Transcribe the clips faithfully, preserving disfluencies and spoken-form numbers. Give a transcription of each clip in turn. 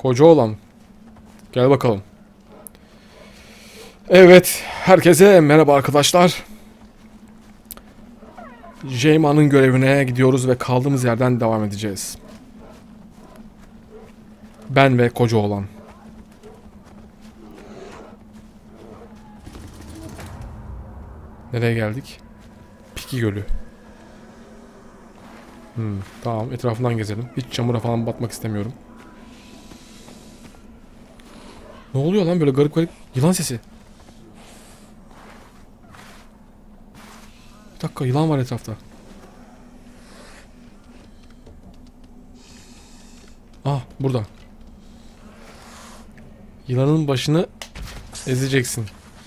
Koca oğlan. Gel bakalım. Evet. Herkese merhaba arkadaşlar. Jayma'nın görevine gidiyoruz ve kaldığımız yerden devam edeceğiz. Ben ve koca oğlan. Nereye geldik? Piki Gölü. Hmm, tamam, etrafından gezelim. Hiç çamura falan batmak istemiyorum. Ne oluyor lan böyle garip garip yılan sesi? Bir dakika, yılan var etrafta. Ah, burada. Yılanın başını ezeceksin.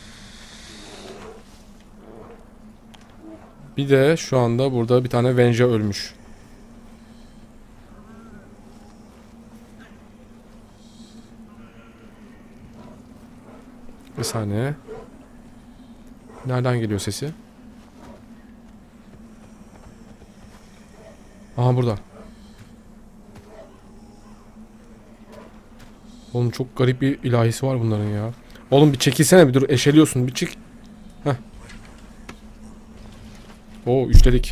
Bir de şu anda burada bir tane Venja ölmüş. Bir saniye. Nereden geliyor sesi? Aha, burada. Oğlum çok garip bir ilahisi var bunların ya. Oğlum bir çekilsene, bir dur, eşeliyorsun, bir çık. Heh. Oo, üçledik.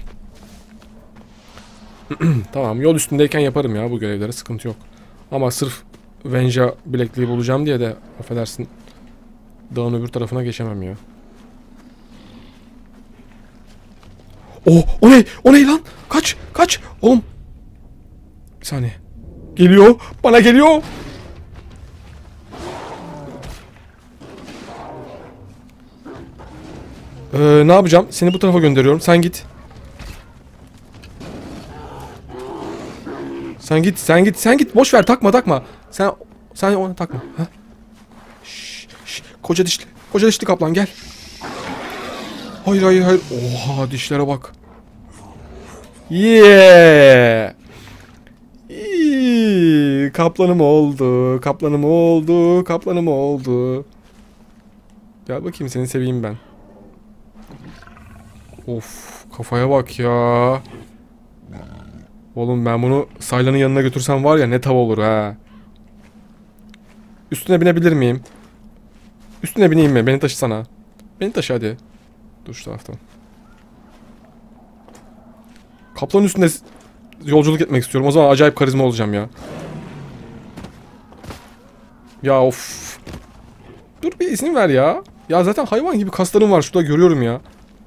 Tamam, yol üstündeyken yaparım ya bu görevleri, sıkıntı yok. Ama sırf Venja bilekliği bulacağım diye de affedersin, dağın öbür tarafına geçemem ya. Oh, o ne? O ne lan? Kaç, kaç. Oğlum. Bir saniye. Geliyor. Bana geliyor. Ee, ne yapacağım? Seni bu tarafa gönderiyorum. Sen git. Sen git, sen git, sen git. Boş ver, takma, takma. Sen sen ona takma. Heh. Şş, şş. Koca dişli, koca dişli kaplan gel. Hayır, hayır, hayır. Oha, dişlere bak. Yeah. İyi. Kaplanım oldu. Kaplanım oldu. Kaplanım oldu. Gel bakayım, seni seveyim ben. Of, kafaya bak ya. Oğlum ben bunu Sayla'nın yanına götürsem var ya, ne tav olur ha. Üstüne binebilir miyim? Üstüne bineyim mi? Beni taşısana. Beni taşı hadi. Dur şu taraftan. Kaplanın üstünde yolculuk etmek istiyorum. O zaman acayip karizma olacağım ya. Ya of. Dur bir izin ver ya. Ya zaten hayvan gibi kaslarım var. Şurada görüyorum ya.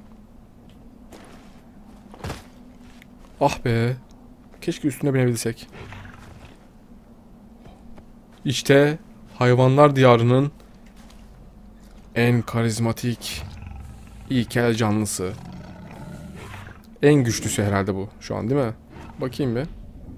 Ah be. Keşke üstüne binebilsek. İşte hayvanlar diyarının en karizmatik ilkel canlısı. En güçlüsü herhalde bu şu an, değil mi? Bakayım bir.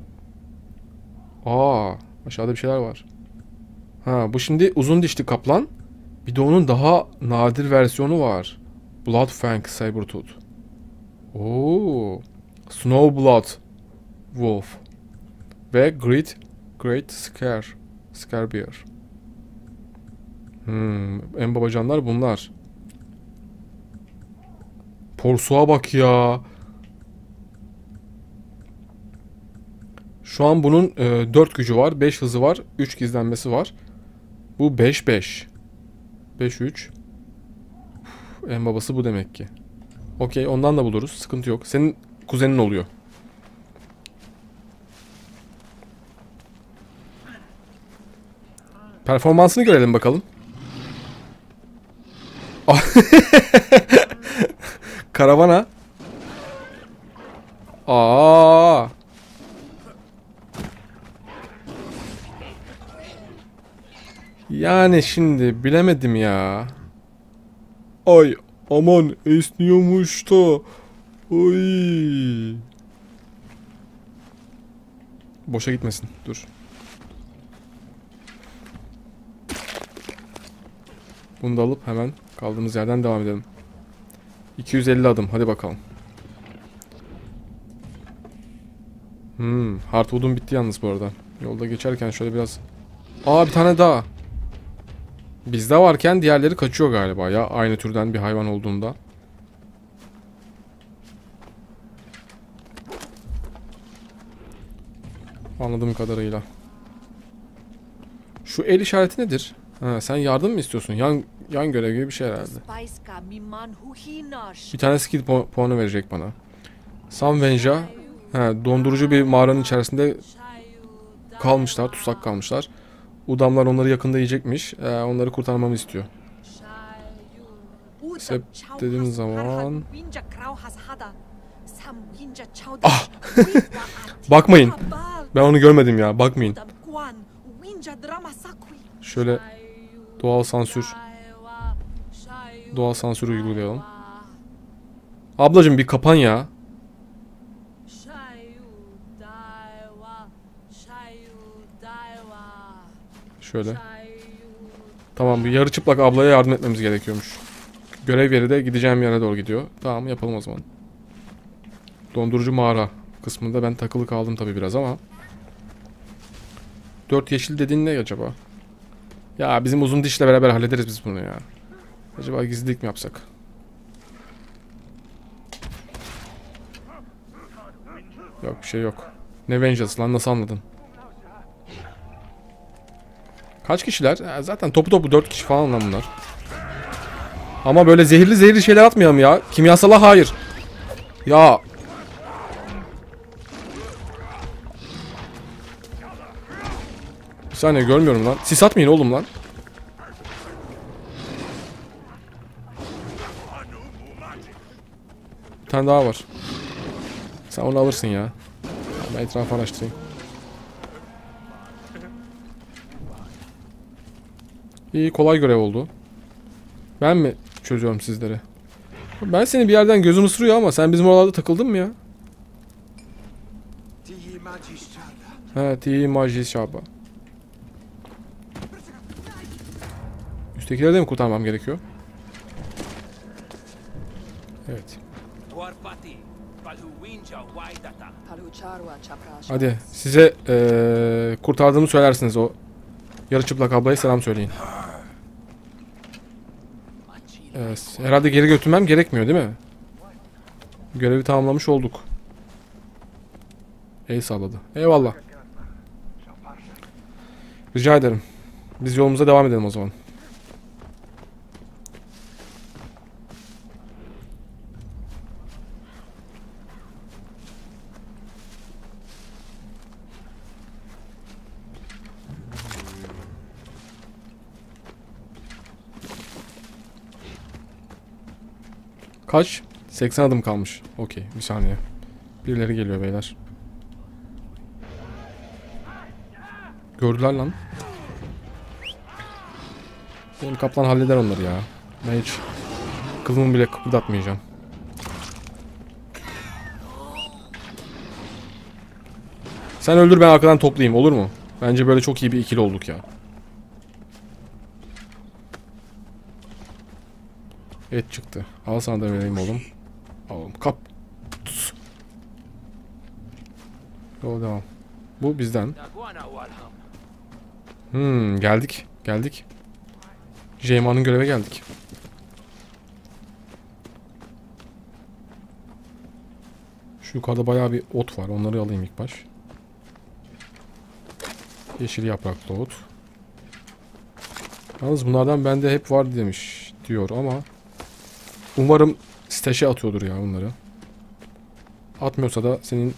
Aa, aşağıda bir şeyler var. Ha, bu şimdi uzun dişli kaplan. Bir de onun daha nadir versiyonu var. Bloodfang Sabertooth. Oo. Snowblood Wolf. Ve Great Great Scare Scarebear. Hmm, en babacanlar bunlar. Porsuğa bak ya. Şu an bunun e, dört gücü var, beş hızı var, üç gizlenmesi var. Bu beş beş. beş üç. Uf, en babası bu demek ki. Okey, ondan da buluruz. Sıkıntı yok. Senin kuzenin oluyor. Performansını görelim bakalım. Karavana. Aa. Yani şimdi bilemedim ya. Ay aman, esniyormuş da. Oy. Boşa gitmesin. Dur. Bunu da alıp hemen kaldığımız yerden devam edelim. iki yüz elli adım. Hadi bakalım. Hmm, Hardwood'um bitti yalnız bu arada. Yolda geçerken şöyle biraz... Aa, bir tane daha. Bizde varken diğerleri kaçıyor galiba ya. Aynı türden bir hayvan olduğunda. Anladığım kadarıyla. Şu el işareti nedir? Ha, sen yardım mı istiyorsun? Yan yan görev gibi bir şey herhalde. Bir tane skill pu puanı verecek bana. Samvenja. Ha, dondurucu bir mağaranın içerisinde kalmışlar, tutsak kalmışlar. Udamlar onları yakında yiyecekmiş. Ee, onları kurtarmamı istiyor. Sep dediğim zaman... Ah! Bakmayın. Ben onu görmedim ya. Bakmayın. Şöyle doğal sansür. Doğal sansür uygulayalım. Ablacığım bir kapan ya. Şöyle. Tamam, bir yarı çıplak ablaya yardım etmemiz gerekiyormuş. Görev yeri de gideceğim yere doğru gidiyor. Tamam, yapalım o zaman. Dondurucu mağara kısmında ben takılı kaldım tabii biraz ama. Dört yeşil dediğin ne acaba? Ya bizim uzun dişle beraber hallederiz biz bunu ya. Acaba gizlilik mi yapsak? Yok, bir şey yok. Ne vengeance lan, nasıl anladın? Kaç kişiler? Ha, zaten topu topu dört kişi falan lan bunlar. Ama böyle zehirli zehirli şeyler atmayalım ya. Kimyasala hayır. Ya. Bir saniye, görmüyorum lan. Sis atmayın oğlum lan. Bir tane daha var. Sen onu alırsın ya. Ben etrafı araştırayım. İyi, kolay görev oldu. Ben mi çözüyorum sizleri? Ben seni bir yerden gözüm ısırıyor ama sen bizim oralarda takıldın mı ya? He, Tihi Majis Şaba. Üsttekileri de mi kurtarmam gerekiyor? Evet. Hadi size ee, kurtardığımı söylersiniz, o yarı çıplak ablaya selam söyleyin. Evet, herhalde geri götürmem gerekmiyor değil mi? Görevi tamamlamış olduk. El salladı. Eyvallah. Rica ederim. Biz yolumuza devam edelim o zaman. Kaç? seksen adım kalmış. Okey, bir saniye. Birileri geliyor beyler. Gördüler lan. Benim kaplan halleder onları ya. Ben hiç kılımı bile kıpırdatmayacağım. Sen öldür, ben arkadan toplayayım, olur mu? Bence böyle çok iyi bir ikili olduk ya. Et çıktı. Al, sana da vereyim oğlum. Al oğlum, kap. Tuz. Yol devam. Bu bizden. Hmm, geldik. Geldik. Jeyma'nın göreve geldik. Şu yukarıda bayağı bir ot var. Onları alayım ilk baş. Yeşil yapraklı ot. Yalnız bunlardan bende hep var demiş diyor ama umarım staşe atıyordur ya bunları. Atmıyorsa da senin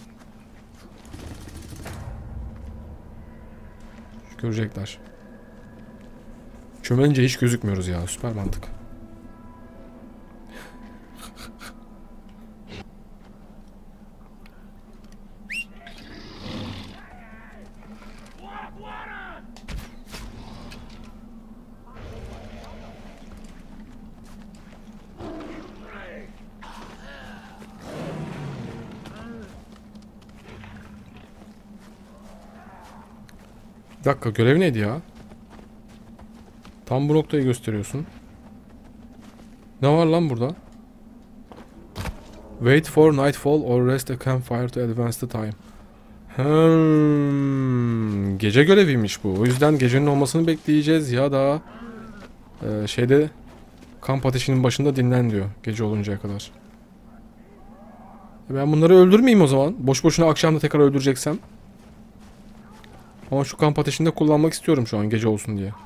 görecekler. Çömelince hiç gözükmüyoruz ya. Süper mantık. Bir dakika, görev neydi ya? Tam bu noktayı gösteriyorsun. Ne var lan burada? Wait for nightfall or rest a campfire to advance the time. Hmm, gece göreviymiş bu. O yüzden gecenin olmasını bekleyeceğiz ya da e, şeyde kamp ateşinin başında dinlen diyor gece oluncaya kadar. Ben bunları öldürmeyeyim o zaman. Boş boşuna akşam da tekrar öldüreceksem. Ama şu kamp ateşinde kullanmak istiyorum şu an gece olsun diye.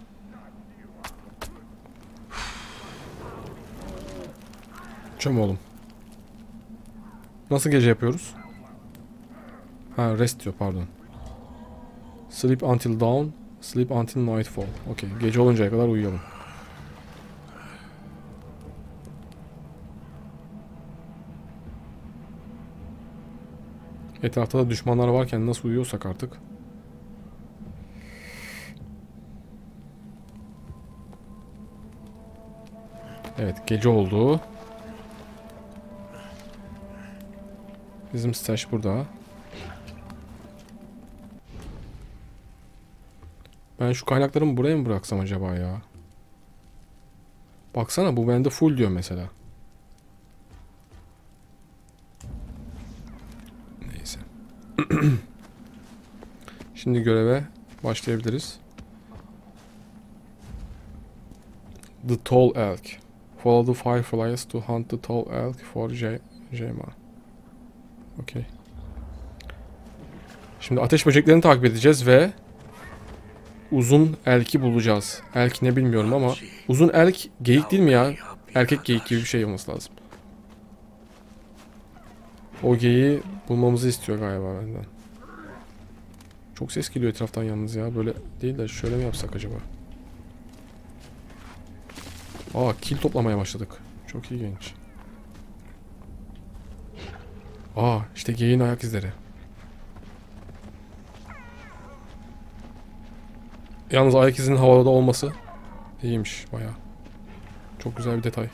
Çöm oğlum. Nasıl gece yapıyoruz? Ha, rest diyor, pardon. Sleep until dawn, sleep until nightfall. Okey, gece oluncaya kadar uyuyalım. Etrafta da düşmanlar varken nasıl uyuyorsak artık. Evet, gece oldu. Bizim stash burada. Ben şu kaynaklarımı buraya mı bıraksam acaba ya? Baksana, bu bende full diyor mesela. Neyse. Şimdi göreve başlayabiliriz. The Tall Elk. Follow the fireflies to hunt the tall elk for Jema. Okay. Şimdi ateş böceklerini takip edeceğiz ve uzun elki bulacağız. Elk ne bilmiyorum ama uzun elk geyik değil mi ya? Erkek geyik gibi bir şey olması lazım. O geyiği bulmamızı istiyor galiba benden. Çok ses geliyor etraftan yalnız ya. Böyle değil de şöyle mi yapsak acaba? Aa, kil toplamaya başladık. Çok ilginç. Aa, işte geyiğin ayak izleri. Yalnız ayak izinin havada olması iyiymiş bayağı. Çok güzel bir detay.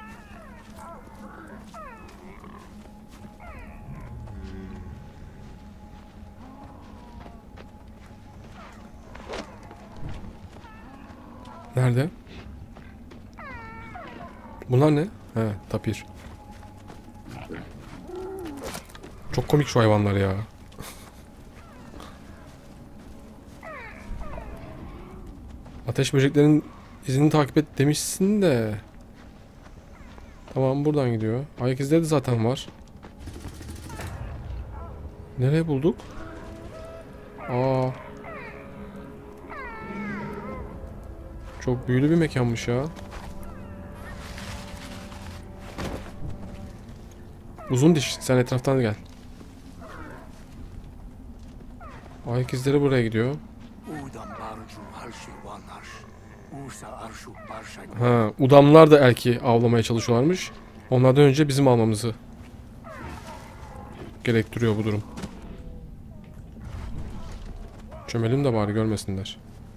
Nerede? Bunlar ne? He, tapir. Çok komik şu hayvanlar ya. Ateş böceklerin izini takip et demişsin de. Tamam, buradan gidiyor. Ayak izleri de zaten var. Nereye bulduk? Aa. Çok büyülü bir mekanmış ya. Uzun diş, sen etraftan gel. Ayak izleri buraya gidiyor. Ha, udamlar da elki avlamaya çalışıyorlarmış. Onlardan önce bizim almamızı gerektiriyor bu durum. Çömelim de bari görmesinler.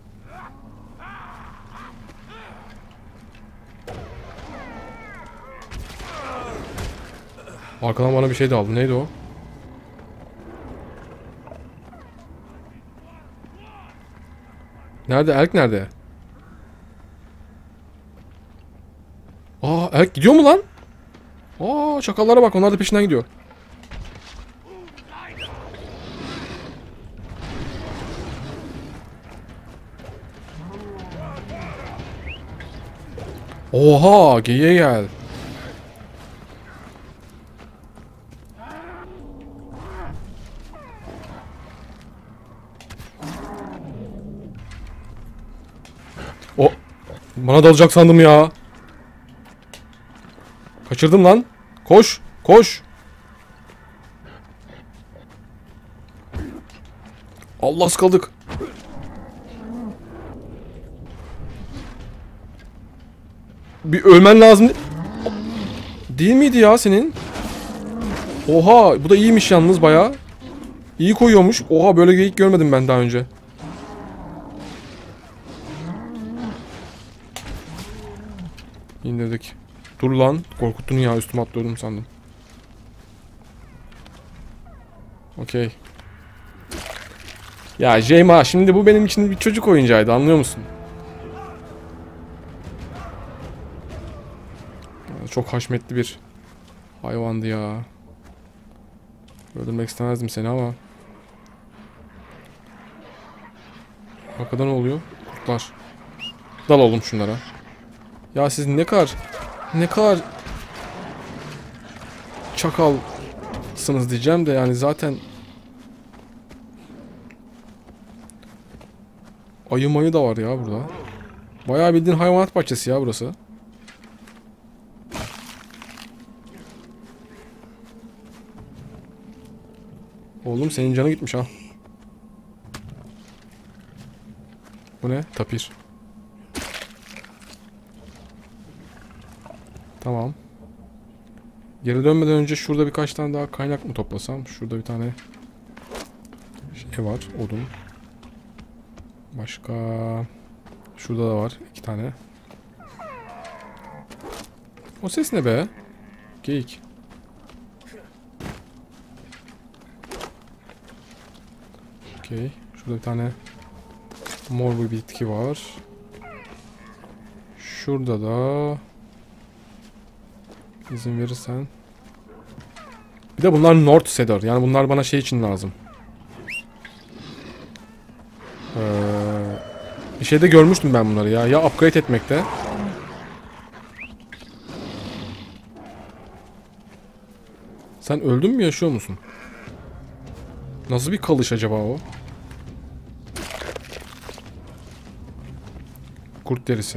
Arkadan bana bir şey de aldı. Neydi o? Nerede? Elk nerede? Aa, elk gidiyor mu lan? Aa, çakallara bak, onlar da peşinden gidiyor. Oha, geyiğe gel. O, bana dalacak sandım ya. Kaçırdım lan. Koş, koş. Allah, sıkıldık. Bir ölmen lazım. Değil miydi ya senin? Oha, bu da iyiymiş yalnız bayağı. İyi koyuyormuş. Oha, böyle geyik görmedim ben daha önce. İndirdik. Dur lan, korkuttun ya, üstüme atlıyordum sandım. Okey. Ya Jema, şimdi bu benim için bir çocuk oyuncağıydı, anlıyor musun? Çok haşmetli bir hayvandı ya. Öldürmek istemezdim seni ama. Arkadan ne oluyor? Kurtlar. Dal oğlum şunlara. Ya siz ne kadar ne kadar çakalsınız diyeceğim de yani zaten Ayı mayı da var ya burada. Bayağı bildiğin hayvanat bahçesi ya burası. Oğlum senin canı gitmiş ha. Bu ne? Tapir. Tamam. Geri dönmeden önce şurada birkaç tane daha kaynak mı toplasam? Şurada bir tane şey var. Odun. Başka... Şurada da var. iki tane. O ses ne be? Geyik. Okey. Şurada bir tane mor bir bitki var. Şurada da izin verirsen. Bir de bunlar North Cedar. Yani bunlar bana şey için lazım. Ee, bir şeyde görmüştüm ben bunları ya. Ya upgrade etmekte. Sen öldün mü, yaşıyor musun? Nasıl bir kalış acaba o? Kurt derisi.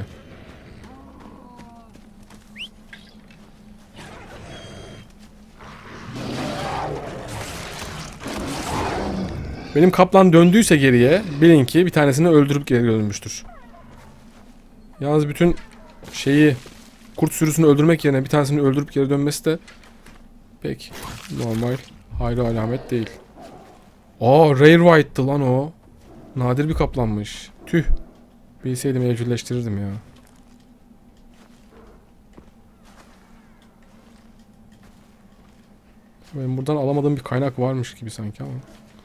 Benim kaplan döndüyse geriye, bilin ki bir tanesini öldürüp geri dönmüştür. Yalnız bütün şeyi, kurt sürüsünü öldürmek yerine bir tanesini öldürüp geri dönmesi de pek normal, hayra alamet değil. Aa, Rare White'tı lan o. Nadir bir kaplanmış. Tüh. Bilseydim evcilleştirirdim ya. Benim buradan alamadığım bir kaynak varmış gibi sanki ama.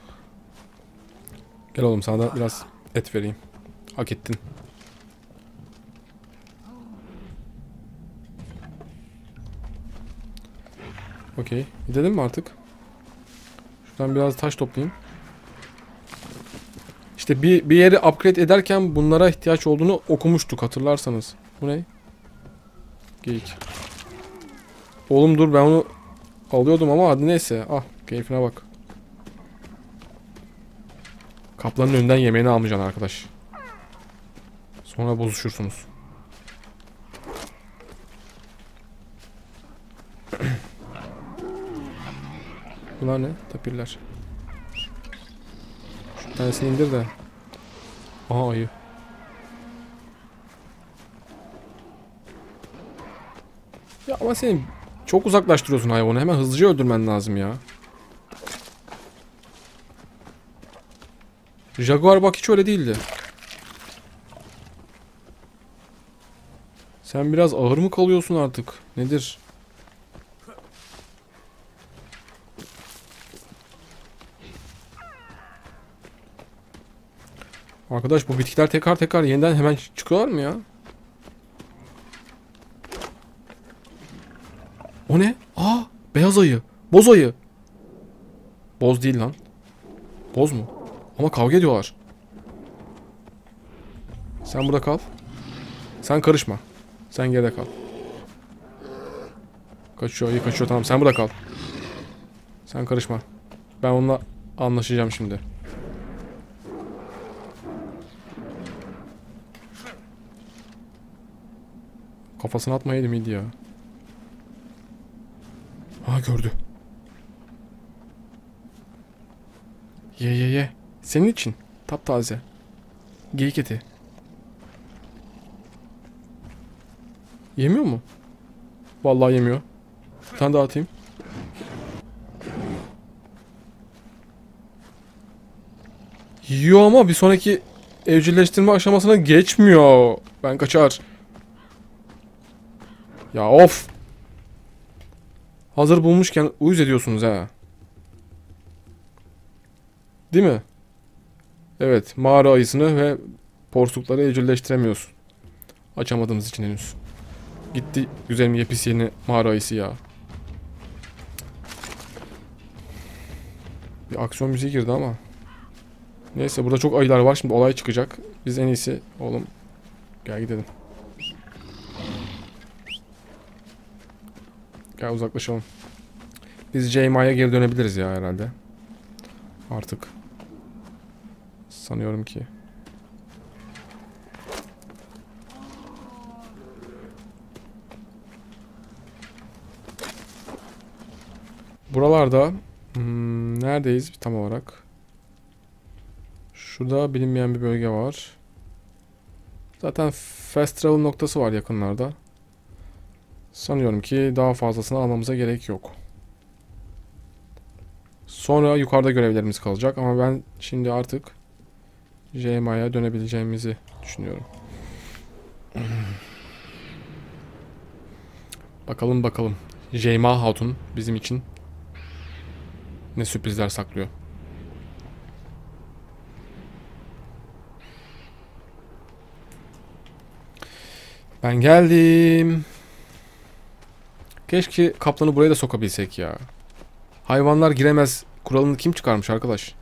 Gel oğlum, sana da biraz et vereyim. Hak ettin. Okey. Gidelim mi artık? Şuradan biraz taş toplayayım. İşte bir, bir yeri upgrade ederken bunlara ihtiyaç olduğunu okumuştuk, hatırlarsanız. Bu ne? Geyik. Oğlum dur, ben onu alıyordum ama hadi neyse. Ah, keyfine bak. Kaplanın önünden yemeğini almayacaksın arkadaş. Sonra bozuşursunuz. Bunlar ne? Tapirler. Şu tanesini indir de. Aha, ayı. Ya ama sen çok uzaklaştırıyorsun hayvanı. Hemen hızlıca öldürmen lazım ya. Jaguar bak hiç öyle değildi. Sen biraz ağır mı kalıyorsun artık? Nedir? Arkadaş, bu bitkiler tekrar tekrar yeniden hemen çıkıyorlar mı ya? O ne? Aa, beyaz ayı. Boz ayı. Boz değil lan. Boz mu? Ama kavga ediyorlar. Sen burada kal. Sen karışma. Sen geride kal. Kaçıyor, ayı kaçıyor. Tamam, sen burada kal. Sen karışma. Ben onunla anlaşacağım şimdi. Kafasına atmayaydı mıydı ya? Ha, gördü. Ye ye ye. Senin için. Taptaze. Geyik eti. Yemiyor mu? Vallahi yemiyor. Bir tane daha atayım. Yiyor ama bir sonraki evcilleştirme aşamasına geçmiyor. Ben kaçar. Ya of. Hazır bulmuşken uyuz ediyorsunuz ha. Değil mi? Evet, mağara ayısını ve porsukları evcilleştiremiyorsun. Açamadığımız için henüz. Gitti güzelim yepis yeni mağara ayısı ya. Bir aksiyon müziği girdi ama. Neyse, burada çok ayılar var, şimdi olay çıkacak. Biz en iyisi oğlum gel gidelim. Gel uzaklaşalım. Biz J M I'ye geri dönebiliriz ya herhalde. Artık. Sanıyorum ki. Buralarda hmm, neredeyiz tam olarak? Şurada bilinmeyen bir bölge var. Zaten fast travel noktası var yakınlarda. Sanıyorum ki daha fazlasını almamıza gerek yok. Sonra yukarıda görevlerimiz kalacak ama ben şimdi artık J M A'ya dönebileceğimizi düşünüyorum. Bakalım bakalım. J M A Hatun bizim için ne sürprizler saklıyor. Ben geldim. Keşke kaplanı buraya da sokabilsek ya. Hayvanlar giremez kuralını kim çıkarmış arkadaş?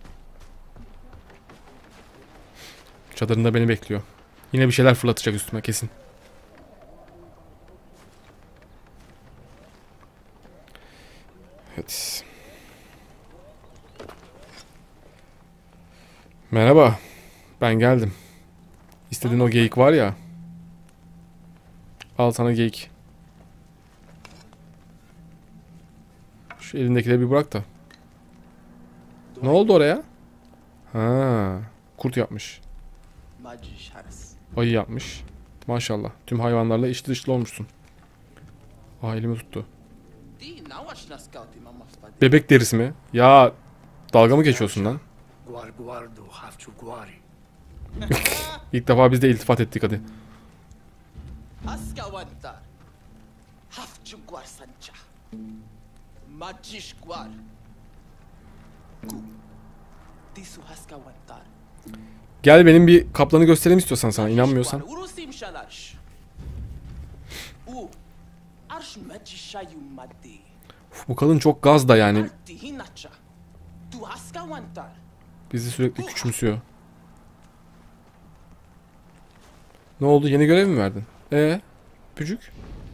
Çadırında beni bekliyor. Yine bir şeyler fırlatacak üstüme kesin. Evet. Merhaba. Ben geldim. İstediğin o geyik var ya. Al sana geyik. Şu elindekileri bir bırak da. Ne oldu oraya? Ha, kurt yapmış. Ayı yapmış. Maşallah. Tüm hayvanlarla içli dışlı olmuşsun. Aa, elimi tuttu. Bebek derisi mi? Ya dalga mı geçiyorsun lan? İlk defa biz de iltifat ettik hadi. Gel benim bir kaplanı göstereyim istiyorsan sana, inanmıyorsan. Uf, bu kadın çok gaz da yani. Bizi sürekli küçümsüyor. Ne oldu? Yeni görev mi verdin? Ee, Pücük?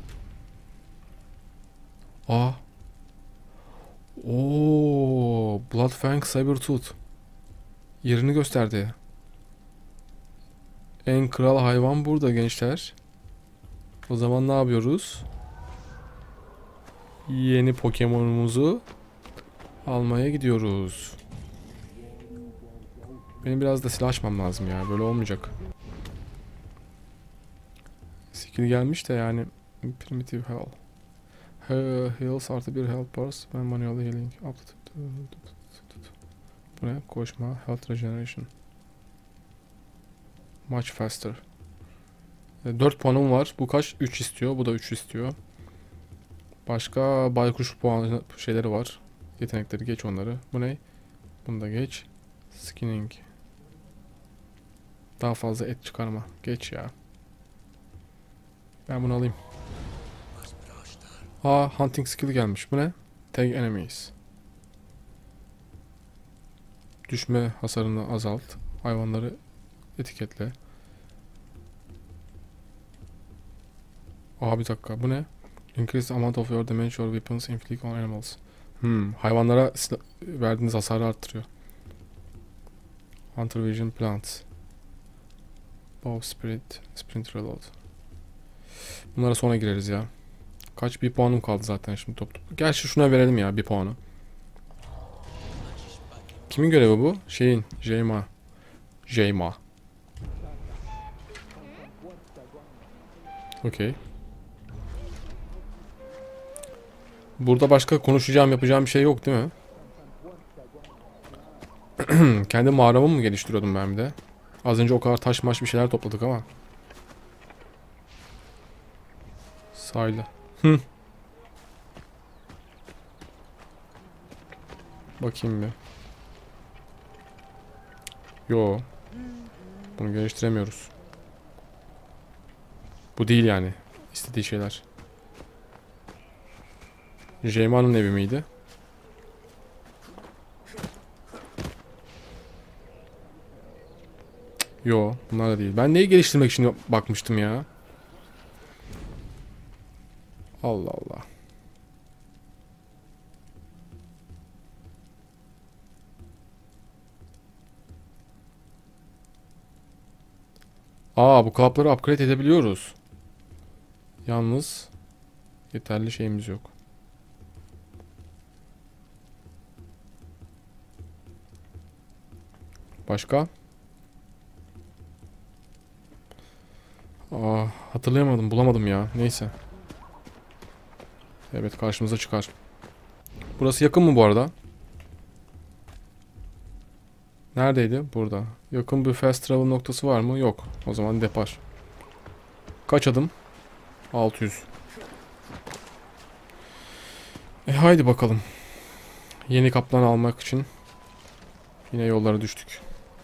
Aa. Oo, Bloodfang Sabertooth. Yerini gösterdi. En kral hayvan burada gençler. O zaman ne yapıyoruz? Yeni Pokemon'umuzu almaya gidiyoruz. Benim biraz da silah açmam lazım ya. Böyle olmayacak. Skill gelmiş de yani. Primitive Hell. Heals artı bir health bars. Ben manual healing. Bu ne? Koşma. Health regeneration. Much faster. dört puanım var. Bu kaç? üç istiyor. Bu da üç istiyor. Başka baykuş puan şeyleri var. Yetenekleri geç onları. Bu ne? Bunu da geç. Skinning. Daha fazla et çıkarma. Geç ya. Ben bunu alayım. Aa, hunting skill gelmiş. Bu ne? Tag enemies. Düşme hasarını azalt. Hayvanları etiketle. Aa, bir dakika. Bu ne? Increase the amount of your damage or weapons inflict on animals. Hmm, hayvanlara verdiğiniz hasarı arttırıyor. Hunter Vision Plants. Bow Spirit. Sprint Reload. Bunlara sonra gireriz ya. Kaç bir puanım kaldı zaten şimdi top top. Gerçi şuna verelim ya bir puanı. Kimin görevi bu? Şeyin. Jayma. Jayma. Okey. Burada başka konuşacağım, yapacağım bir şey yok değil mi? Kendi mağaramı mı geliştiriyordum ben bir de? Az önce o kadar taş maş bir şeyler topladık ama. Sahilde. Hı. Bakayım bir. Yo. Bunu geliştiremiyoruz. Bu değil yani. İstediği şeyler. Jayma'nın evi miydi? Yo, bunlar da değil. Ben neyi geliştirmek için bakmıştım ya? Allah Allah. Aa, bu kapları upgrade edebiliyoruz. Yalnız yeterli şeyimiz yok. Başka? Aa, hatırlayamadım, bulamadım ya. Neyse. Evet, karşımıza çıkar. Burası yakın mı bu arada? Neredeydi? Burada. Yakın bir fast travel noktası var mı? Yok. O zaman depar. Kaç adım? altı yüz. E haydi bakalım. Yeni kaplan almak için yine yollara düştük.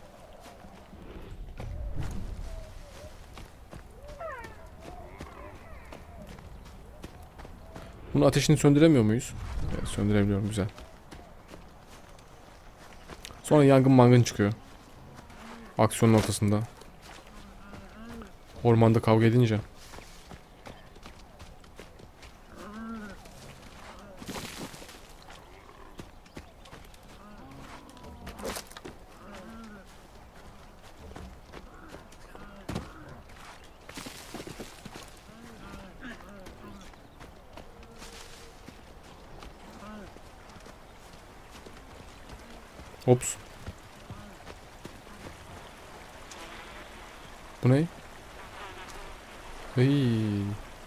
Bunun ateşini söndüremiyor muyuz? Evet, söndürebiliyorum, güzel. Sonra yangın mangın çıkıyor. Aksiyonun ortasında. Ormanda kavga edince. Ops. Bu ne? Hey.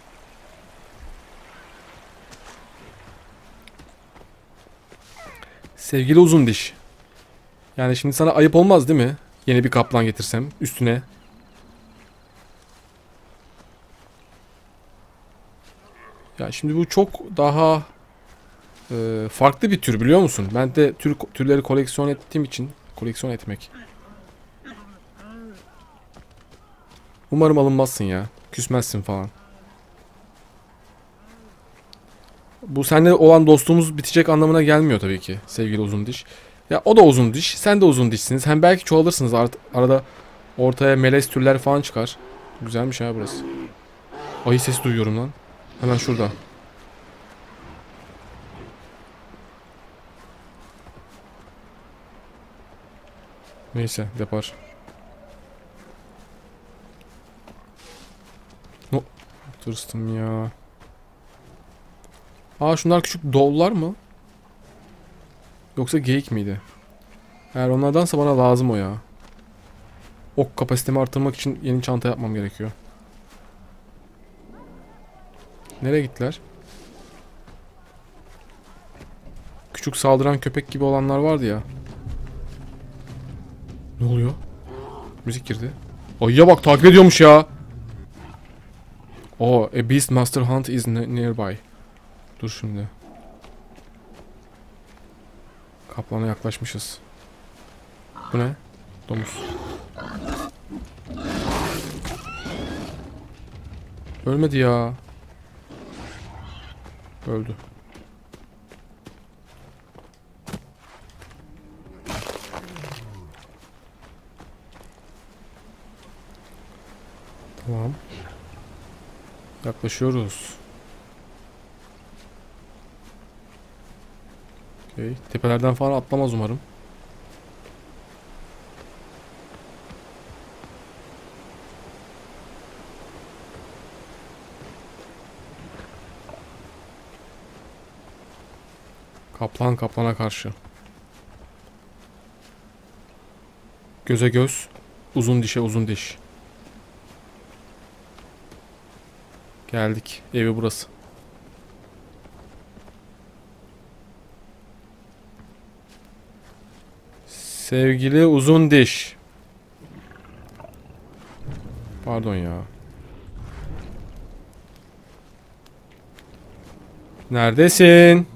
Sevgili uzun diş. Yani şimdi sana ayıp olmaz değil mi? Yeni bir kaplan getirsem üstüne. Ya şimdi bu çok daha e, farklı bir tür, biliyor musun? Ben de tür türleri koleksiyon ettiğim için koleksiyon etmek. Umarım alınmazsın ya. Küsmezsin falan. Bu seninle olan dostluğumuz bitecek anlamına gelmiyor tabii ki sevgili uzun diş. Ya o da uzun diş, sen de uzun dişsiniz. Hem belki çoğalırsınız, art arada ortaya melez türler falan çıkar. Güzelmiş ha burası. Ayı sesi duyuyorum lan. Hemen şurada. Neyse, depar. No, tırstım ya. Aa, şunlar küçük doğullar mı? Yoksa geyik miydi? Eğer onlardansa bana lazım o ya. Ok kapasitemi artırmak için yeni çanta yapmam gerekiyor. Nereye gittiler? Küçük saldıran köpek gibi olanlar vardı ya. Ne oluyor? Müzik girdi. Ayıya bak, takip ediyormuş ya. Oh, a beast master hunt is nearby. Dur şimdi. Kaplana yaklaşmışız. Bu ne? Domuz. Ölmedi ya. Öldü. Tamam. Yaklaşıyoruz. Okay. Tepelerden falan atlamaz umarım. Kaplan kaplana karşı. Göze göz, uzun dişe uzun diş. Geldik. Evi burası. Sevgili uzun diş. Pardon ya. Neredesin?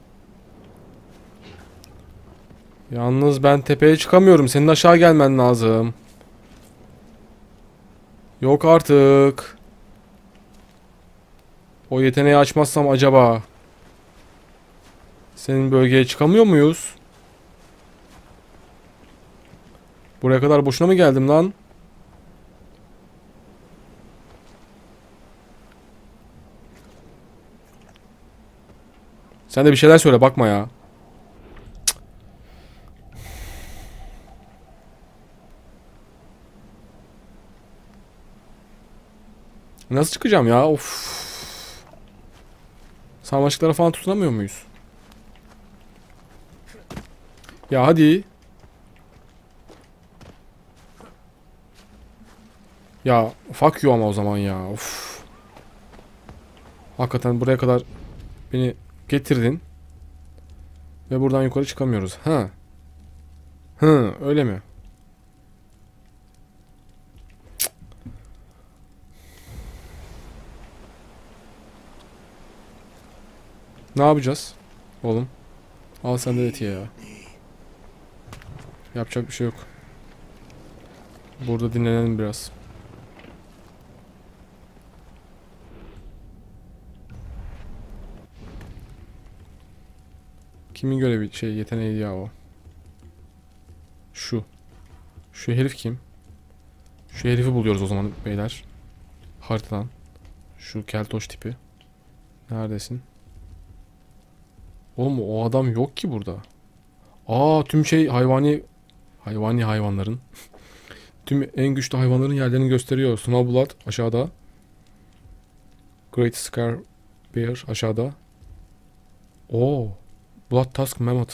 Yalnız ben tepeye çıkamıyorum. Senin aşağı gelmen lazım. Yok artık. O yeteneği açmazsam acaba senin bölgeye çıkamıyor muyuz? Buraya kadar boşuna mı geldim lan? Sen de bir şeyler söyle, bakma ya. Cık. Nasıl çıkacağım ya? Of. Sarmaşıklara falan tutunamıyor muyuz? Ya hadi. Ya fuck you ama o zaman ya. Uf. Hakikaten buraya kadar beni getirdin. Ve buradan yukarı çıkamıyoruz. Ha. Hı, öyle mi? Cık. Ne yapacağız? Oğlum. Al sen de eti ya. Yapacak bir şey yok. Burada dinlenelim biraz. Kimin görevi şey yeteneği ya o? Şu. Şu herif kim? Şu herifi buluyoruz o zaman beyler. Haritadan. Şu keltoş tipi. Neredesin? Oğlum o adam yok ki burada. Aa tüm şey hayvani hayvani hayvanların. Tüm en güçlü hayvanların yerlerini gösteriyor. Snowblood aşağıda. Great Scar Bear aşağıda. Oo. Blood Tusk Mammoth.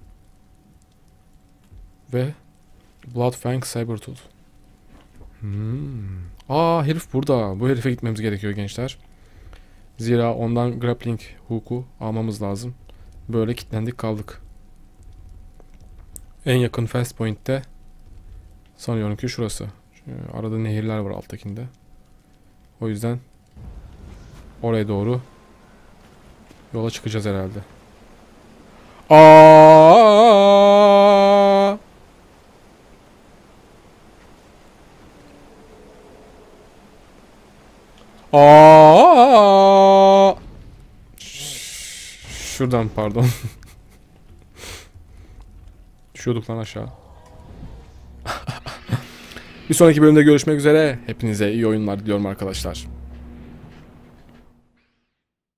Ve Blood Fang Sabertooth. Hmm. Aa herif burada. Bu herife gitmemiz gerekiyor gençler. Zira ondan grappling hook'u almamız lazım. Böyle kilitlendik kaldık. En yakın fast point'te sanıyorum ki şurası. Şu arada nehirler var alttakinde. O yüzden oraya doğru yola çıkacağız herhalde. Aa! Aa! Şuradan pardon. Düşüyorduk lan aşağı. Bir sonraki bölümde görüşmek üzere. Hepinize iyi oyunlar diliyorum arkadaşlar.